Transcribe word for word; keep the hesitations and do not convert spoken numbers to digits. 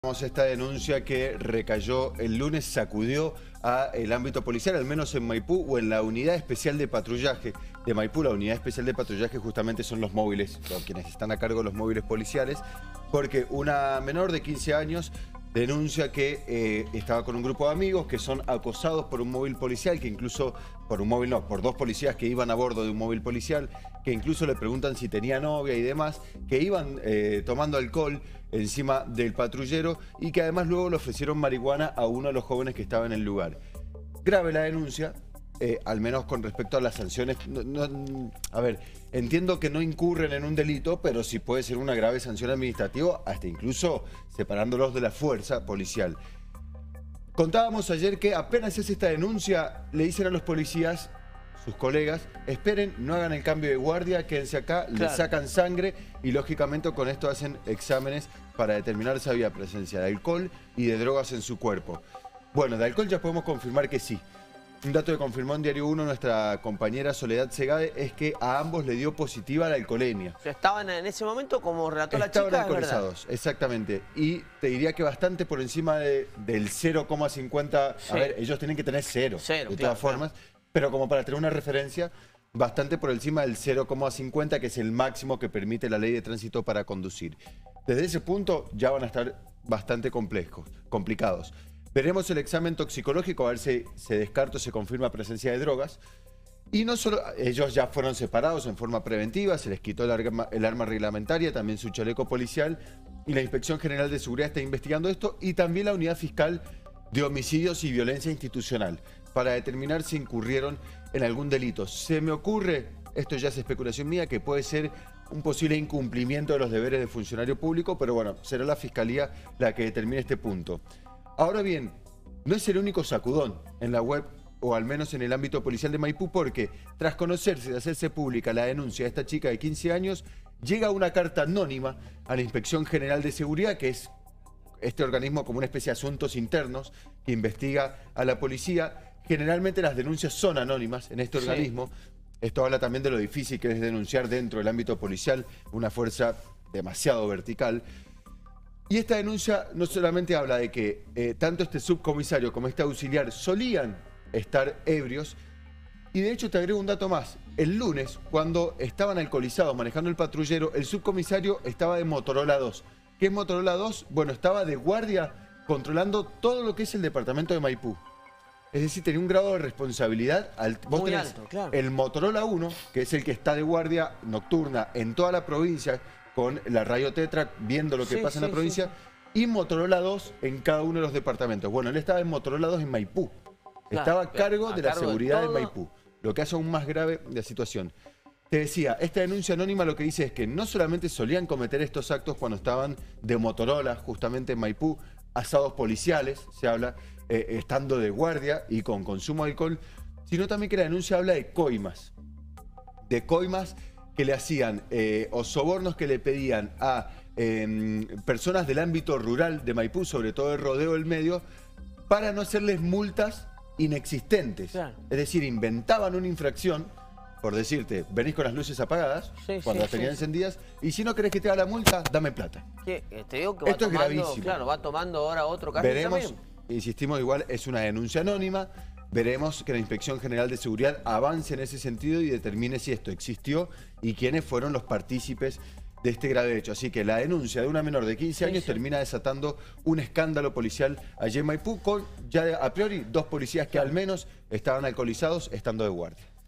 Esta denuncia que recayó el lunes sacudió a el ámbito policial, al menos en Maipú o en la unidad especial de patrullaje de Maipú. La unidad especial de patrullaje justamente son los móviles, quienes están a cargo de los móviles policiales, porque una menor de quince años denuncia que eh, estaba con un grupo de amigos que son acosados por un móvil policial, que incluso, por un móvil no, por dos policías que iban a bordo de un móvil policial, que incluso le preguntan si tenía novia y demás, que iban eh, tomando alcohol encima del patrullero y que además luego le ofrecieron marihuana a uno de los jóvenes que estaba en el lugar. Grave la denuncia. Eh, al menos con respecto a las sanciones, no, no, a ver, entiendo que no incurren en un delito, pero sí puede ser una grave sanción administrativa, hasta incluso separándolos de la fuerza policial. Contábamos ayer que apenas es esta denuncia, le dicen a los policías, sus colegas, esperen, no hagan el cambio de guardia, quédense acá, claro. Le sacan sangre y lógicamente con esto hacen exámenes para determinar si había presencia de alcohol y de drogas en su cuerpo. Bueno, de alcohol ya podemos confirmar que sí. Un dato que confirmó en Diario uno nuestra compañera Soledad Segade es que a ambos le dio positiva la alcoholemia. O sea, estaban en ese momento, como relató la chica, estaban alcoholizados, exactamente. Y te diría que bastante por encima de, del cero coma cincuenta. Sí. A ver, ellos tienen que tener cero, cero de todas claro, formas. Claro. Pero como para tener una referencia, bastante por encima del cero coma cincuenta, que es el máximo que permite la ley de tránsito para conducir. Desde ese punto ya van a estar bastante complejos, complicados. Veremos el examen toxicológico, a ver si se descarta o se confirma presencia de drogas. Y no solo, ellos ya fueron separados en forma preventiva, se les quitó el arma, el arma reglamentaria, también su chaleco policial. Y la Inspección General de Seguridad está investigando esto. Y también la Unidad Fiscal de Homicidios y Violencia Institucional, para determinar si incurrieron en algún delito. Se me ocurre, esto ya es especulación mía, que puede ser un posible incumplimiento de los deberes de funcionario público, pero bueno, será la Fiscalía la que determine este punto. Ahora bien, no es el único sacudón en la web, o al menos en el ámbito policial de Maipú, porque tras conocerse y hacerse pública la denuncia de esta chica de quince años, llega una carta anónima a la Inspección General de Seguridad, que es este organismo como una especie de asuntos internos que investiga a la policía. Generalmente las denuncias son anónimas en este organismo. Sí. Esto habla también de lo difícil que es denunciar dentro del ámbito policial, una fuerza demasiado vertical. Y esta denuncia no solamente habla de que eh, tanto este subcomisario como este auxiliar solían estar ebrios, y de hecho te agrego un dato más. El lunes, cuando estaban alcoholizados manejando el patrullero, el subcomisario estaba de Motorola dos. ¿Qué es Motorola dos? Bueno, estaba de guardia controlando todo lo que es el departamento de Maipú. Es decir, tenía un grado de responsabilidad. Al, vos Muy tenés alto, claro. El Motorola uno, que es el que está de guardia nocturna en toda la provincia, con la radio Tetra, viendo lo que sí, pasa en sí, la provincia, sí. Y Motorola dos en cada uno de los departamentos. Bueno, él estaba en Motorola dos en Maipú. Claro, estaba a cargo a de la cargo seguridad de, de Maipú, lo que hace aún más grave la situación. Te decía, esta denuncia anónima lo que dice es que no solamente solían cometer estos actos cuando estaban de Motorola, justamente en Maipú, asados policiales, se habla, eh, estando de guardia y con consumo de alcohol, sino también que la denuncia habla de coimas. De coimas que le hacían eh, o sobornos que le pedían a eh, personas del ámbito rural de Maipú, sobre todo el Rodeo del Medio, para no hacerles multas inexistentes. Claro. Es decir, inventaban una infracción, por decirte, venís con las luces apagadas, sí, cuando sí, las tenías sí. encendidas, y si no querés que te haga la multa, dame plata. ¿Qué? Te digo que va Esto tomando, es gravísimo. Claro, va tomando ahora otro caso. Veremos, también. Insistimos, igual es una denuncia anónima. Veremos que la Inspección General de Seguridad avance en ese sentido y determine si esto existió y quiénes fueron los partícipes de este grave hecho. Así que la denuncia de una menor de quince años sí, sí. termina desatando un escándalo policial allí en Maipú, con ya a priori dos policías que al menos estaban alcoholizados estando de guardia.